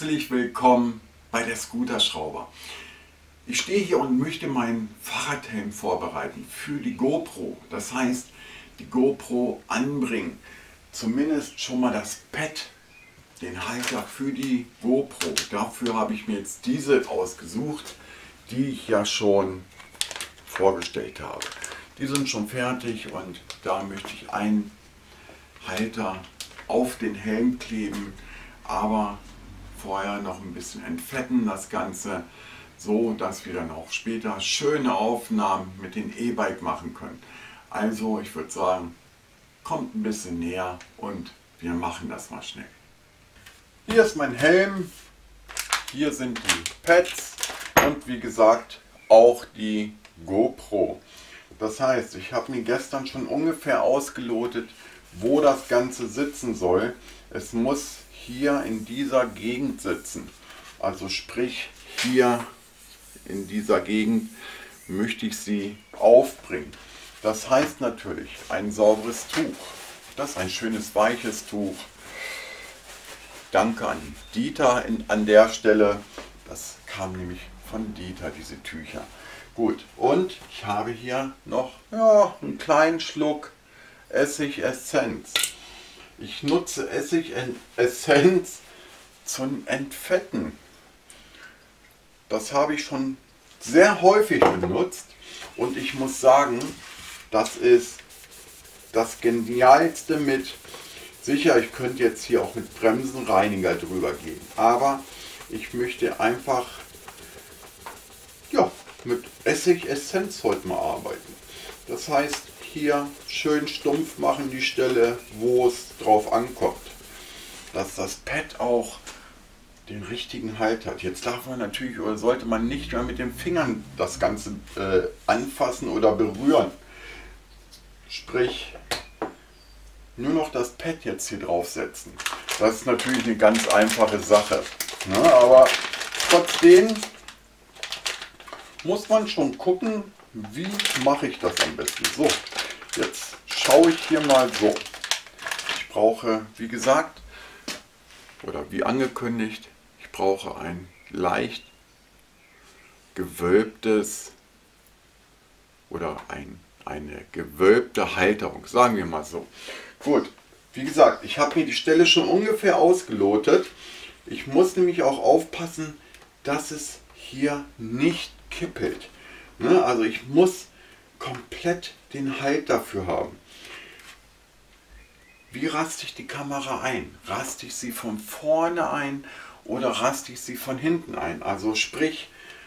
Herzlich willkommen bei der Scooterschrauber. Ich stehe hier und möchte meinen Fahrradhelm vorbereiten für die GoPro. Das heißt, die GoPro anbringen. Zumindest schon mal das Pad, den Halter für die GoPro. Dafür habe ich mir jetzt diese ausgesucht, die ich ja schon vorgestellt habe. Die sind schon fertig und da möchte ich einen Halter auf den Helm kleben, aber vorher noch ein bisschen entfetten das Ganze, so dass wir dann auch später schöne Aufnahmen mit dem E-Bike machen können. Also ich würde sagen, kommt ein bisschen näher und wir machen das mal schnell. Hier ist mein Helm, hier sind die Pads und wie gesagt auch die GoPro. Das heißt, ich habe mir gestern schon ungefähr ausgelotet, wo das Ganze sitzen soll. Es muss hier in dieser Gegend sitzen. Also sprich, hier in dieser Gegend möchte ich sie aufbringen. Das heißt natürlich ein sauberes Tuch. Das ist ein schönes weiches Tuch. Danke an Dieter an der Stelle. Das kam nämlich von Dieter, diese Tücher. Gut, und ich habe hier noch einen kleinen Schluck Essigessenz. Ich nutze Essigessenz zum Entfetten. Das habe ich schon sehr häufig benutzt und ich muss sagen, das ist das Genialste mit. Sicher, ich könnte jetzt hier auch mit Bremsenreiniger drüber gehen, aber ich möchte einfach mit Essigessenz heute mal arbeiten. Das heißt, hier schön stumpf machen die Stelle, wo es drauf ankommt. Dass das Pad auch den richtigen Halt hat. Jetzt darf man natürlich oder sollte man nicht mehr mit den Fingern das Ganze anfassen oder berühren. Sprich, nur noch das Pad jetzt hier draufsetzen. Das ist natürlich eine ganz einfache Sache. Ja, aber trotzdem muss man schon gucken, wie mache ich das am besten. So, jetzt schaue ich hier mal so. Ich brauche, wie gesagt, oder wie angekündigt, ich brauche ein leicht gewölbtes oder eine gewölbte Halterung, sagen wir mal so. Gut, wie gesagt, ich habe mir die Stelle schon ungefähr ausgelotet. Ich muss nämlich auch aufpassen, dass es hier nicht kippelt. Also ich muss komplett den Halt dafür haben. Wie raste ich die Kamera ein? Raste ich sie von vorne ein oder raste ich sie von hinten ein? Also sprich,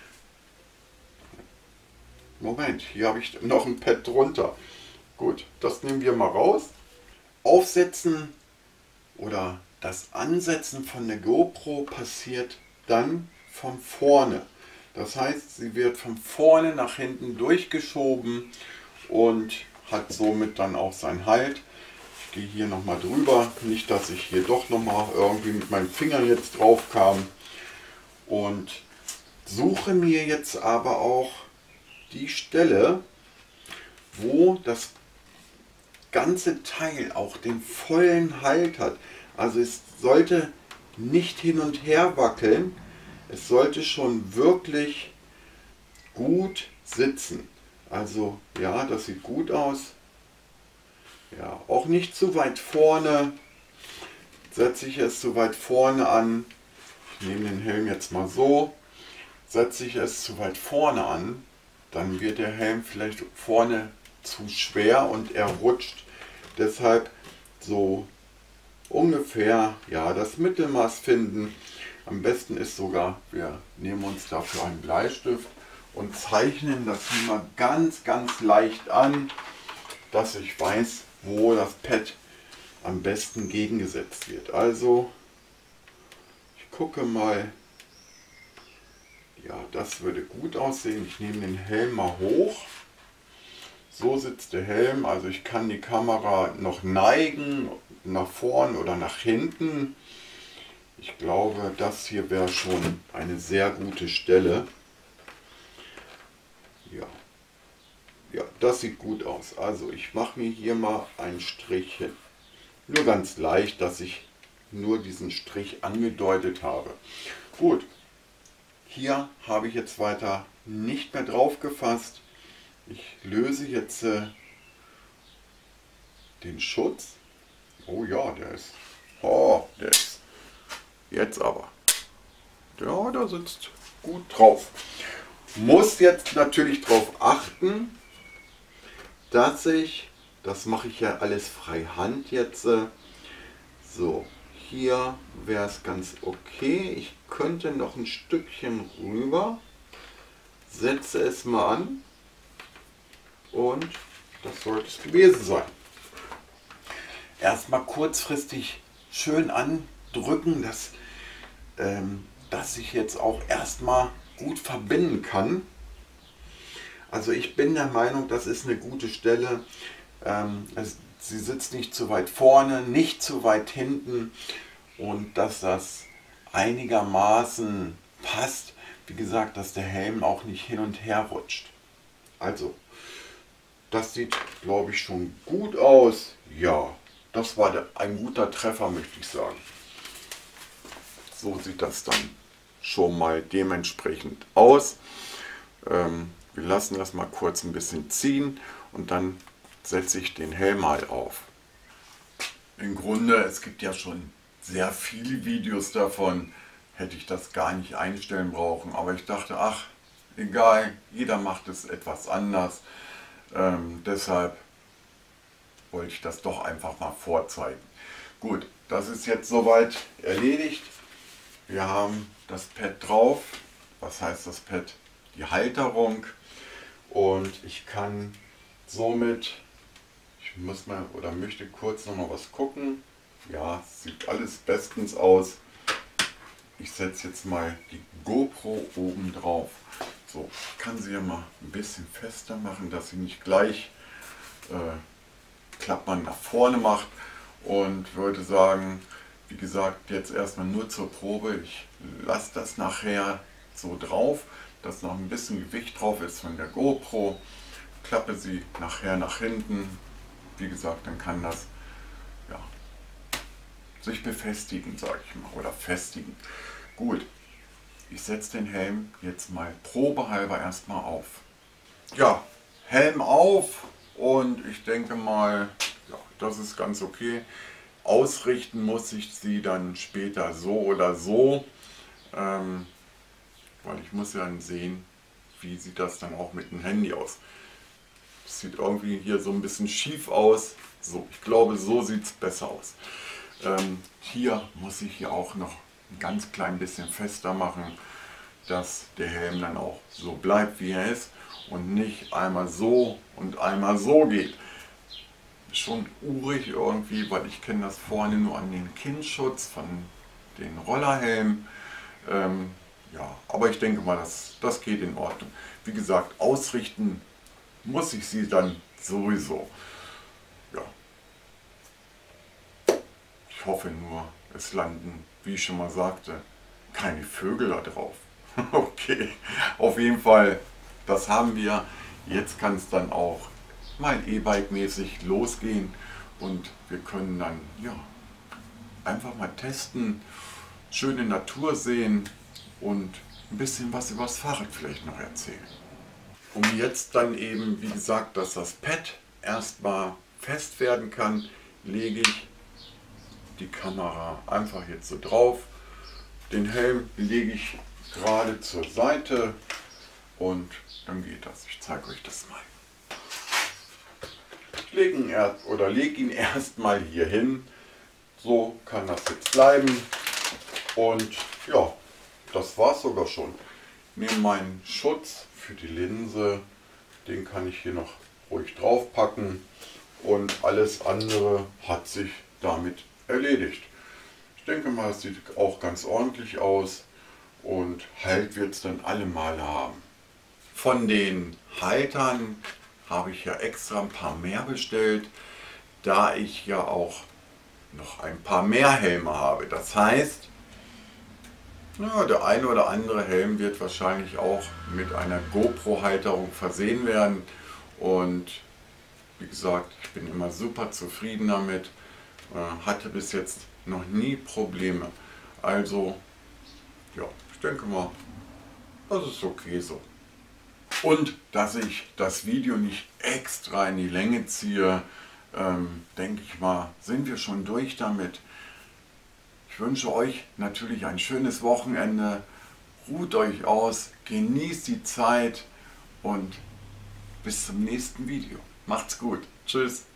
Moment, hier habe ich noch ein Pad drunter. Gut, das nehmen wir mal raus. Aufsetzen oder das Ansetzen von der GoPro passiert dann von vorne. Das heißt, sie wird von vorne nach hinten durchgeschoben und hat somit dann auch seinen Halt. Ich gehe hier nochmal drüber, nicht dass ich hier doch nochmal irgendwie mit meinen Fingern jetzt drauf kam. Und suche mir jetzt aber auch die Stelle, wo das ganze Teil auch den vollen Halt hat. Also es sollte nicht hin und her wackeln. Es sollte schon wirklich gut sitzen. Also ja, das sieht gut aus. Ja, auch nicht zu weit vorne. Setze ich es zu weit vorne an. Ich nehme den Helm jetzt mal so. Setze ich es zu weit vorne an, dann wird der Helm vielleicht vorne zu schwer und er rutscht. Deshalb so ungefähr das Mittelmaß finden. Am besten ist sogar, wir nehmen uns dafür einen Bleistift und zeichnen das hier mal ganz, ganz leicht an, dass ich weiß, wo das Pad am besten gegengesetzt wird. Also, ich gucke mal, ja, das würde gut aussehen. Ich nehme den Helm mal hoch. So sitzt der Helm, also ich kann die Kamera noch neigen, nach vorn oder nach hinten. Ich glaube, das hier wäre schon eine sehr gute Stelle. Ja, das sieht gut aus. Also ich mache mir hier mal einen Strich hin. Nur ganz leicht, dass ich nur diesen Strich angedeutet habe. Gut, hier habe ich jetzt weiter nicht mehr drauf gefasst. Ich löse jetzt den Schutz. Oh ja, der ist jetzt aber. Ja, da sitzt gut drauf. Muss jetzt natürlich darauf achten, dass ich, das mache ich ja alles freihand jetzt, so, hier wäre es ganz okay. Ich könnte noch ein Stückchen rüber, setze es mal an und das sollte es gewesen sein. Erstmal kurzfristig schön andrücken, dass ich jetzt auch erstmal gut verbinden kann. Also ich bin der Meinung, das ist eine gute Stelle. Sie sitzt nicht zu weit vorne, nicht zu weit hinten und dass das einigermaßen passt. Wie gesagt, dass der Helm auch nicht hin und her rutscht. Also, das sieht, glaube ich, schon gut aus. Ja, das war ein guter Treffer, möchte ich sagen. So sieht das dann schon mal dementsprechend aus. Wir lassen das mal kurz ein bisschen ziehen und dann setze ich den Helm mal auf. Im Grunde, es gibt ja schon sehr viele Videos davon, hätte ich das gar nicht einstellen brauchen, aber ich dachte, ach, egal, jeder macht es etwas anders. Deshalb wollte ich das doch einfach mal vorzeigen. Gut, das ist jetzt soweit erledigt. Wir haben das Pad drauf. Was heißt das Pad? Die Halterung. Und ich kann somit, ich muss mal oder möchte kurz noch mal was gucken. Ja, sieht alles bestens aus. Ich setze jetzt mal die GoPro oben drauf. So, ich kann sie ja mal ein bisschen fester machen, dass sie nicht gleich Klappern nach vorne macht. Und würde sagen, wie gesagt, jetzt erstmal nur zur Probe. Ich lasse das nachher so drauf, dass noch ein bisschen Gewicht drauf ist von der GoPro. Klappe sie nachher nach hinten. Wie gesagt, dann kann das ja, sich befestigen, sage ich mal, oder festigen. Gut, ich setze den Helm jetzt mal probehalber erstmal auf. Ja, Helm auf und ich denke mal, ja, das ist ganz okay. Ausrichten muss ich sie dann später so oder so, weil ich muss ja dann sehen, wie sieht das dann auch mit dem Handy aus. Das sieht irgendwie hier so ein bisschen schief aus. So, ich glaube, so sieht es besser aus. Hier muss ich hier auch noch ein ganz klein bisschen fester machen, dass der Helm dann auch so bleibt, wie er ist und nicht einmal so und einmal so geht. Schon urig irgendwie, weil ich kenne das vorne nur an den Kinnschutz von den Rollerhelmen. Ja, aber ich denke mal, das geht in Ordnung. Wie gesagt, ausrichten muss ich sie dann sowieso. Ja. Ich hoffe nur, es landen, wie ich schon mal sagte, keine Vögel da drauf. Okay, auf jeden Fall, das haben wir. Jetzt kann es dann auch mal E-Bike-mäßig losgehen und wir können dann ja einfach mal testen, schöne Natur sehen und ein bisschen was über das Fahrrad vielleicht noch erzählen. Um jetzt dann eben, wie gesagt, dass das Pad erstmal fest werden kann, lege ich die Kamera einfach jetzt so drauf. Den Helm lege ich gerade zur Seite und dann geht das. Ich zeige euch das mal. Ich lege ihn erstmal hier hin. So kann das jetzt bleiben. Und ja, das war es sogar schon. Ich nehme meinen Schutz für die Linse. Den kann ich hier noch ruhig drauf packen. Und alles andere hat sich damit erledigt. Ich denke mal, es sieht auch ganz ordentlich aus. Und Halt wird es dann alle Male haben. Von den Haltern habe ich ja extra ein paar mehr bestellt, da ich ja auch noch ein paar mehr Helme habe. Das heißt, ja, der eine oder andere Helm wird wahrscheinlich auch mit einer GoPro-Halterung versehen werden. Und wie gesagt, ich bin immer super zufrieden damit. Hatte bis jetzt noch nie Probleme. Also, ja, ich denke mal, das ist okay so. Und dass ich das Video nicht extra in die Länge ziehe, denke ich mal, sind wir schon durch damit. Ich wünsche euch natürlich ein schönes Wochenende. Ruht euch aus, genießt die Zeit und bis zum nächsten Video. Macht's gut. Tschüss.